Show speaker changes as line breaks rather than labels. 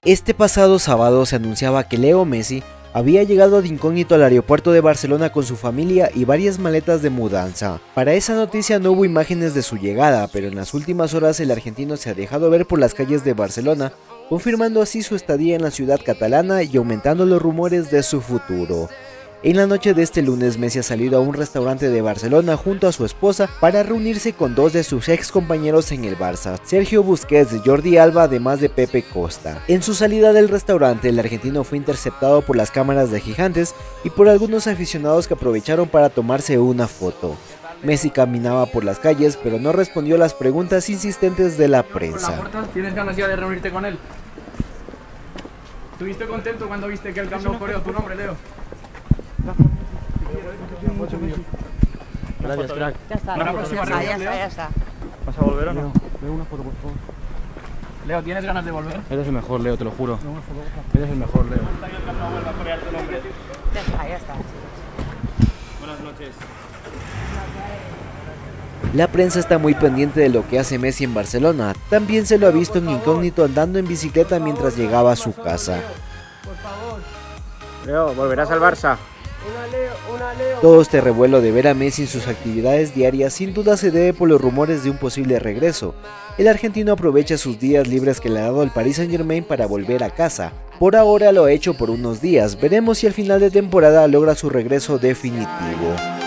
Este pasado sábado se anunciaba que Leo Messi había llegado de incógnito al aeropuerto de Barcelona con su familia y varias maletas de mudanza. Para esa noticia no hubo imágenes de su llegada, pero en las últimas horas el argentino se ha dejado ver por las calles de Barcelona, confirmando así su estadía en la ciudad catalana y aumentando los rumores de su futuro. En la noche de este lunes, Messi ha salido a un restaurante de Barcelona junto a su esposa para reunirse con dos de sus ex compañeros en el Barça, Sergio Busquets y Jordi Alba, además de Pepe Costa. En su salida del restaurante, el argentino fue interceptado por las cámaras de Gigantes y por algunos aficionados que aprovecharon para tomarse una foto. Messi caminaba por las calles, pero no respondió a las preguntas insistentes de la prensa.
¿Tienes ganas ya de reunirte con él? ¿Estuviste contento cuando viste que el Camp Nou coreó tu nombre, Leo?
Gracias, crack.
Ya está,
Para la próxima reunión, Leo.
ya está.
¿Vas a volver o no?
Leo, una foto, por favor.
Leo, ¿tienes ganas de volver?
Eres el mejor, Leo, te lo juro. Eres el mejor, Leo.
Ya está, ya está.
Buenas noches.
La prensa está muy pendiente de lo que hace Messi en Barcelona. También se lo ha visto en incógnito andando en bicicleta mientras llegaba a su casa.
Leo, ¿volverás al Barça?
Todo este revuelo de ver a Messi en sus actividades diarias sin duda se debe por los rumores de un posible regreso. El argentino aprovecha sus días libres que le ha dado el Paris Saint-Germain para volver a casa. Por ahora lo ha hecho por unos días, veremos si al final de temporada logra su regreso definitivo.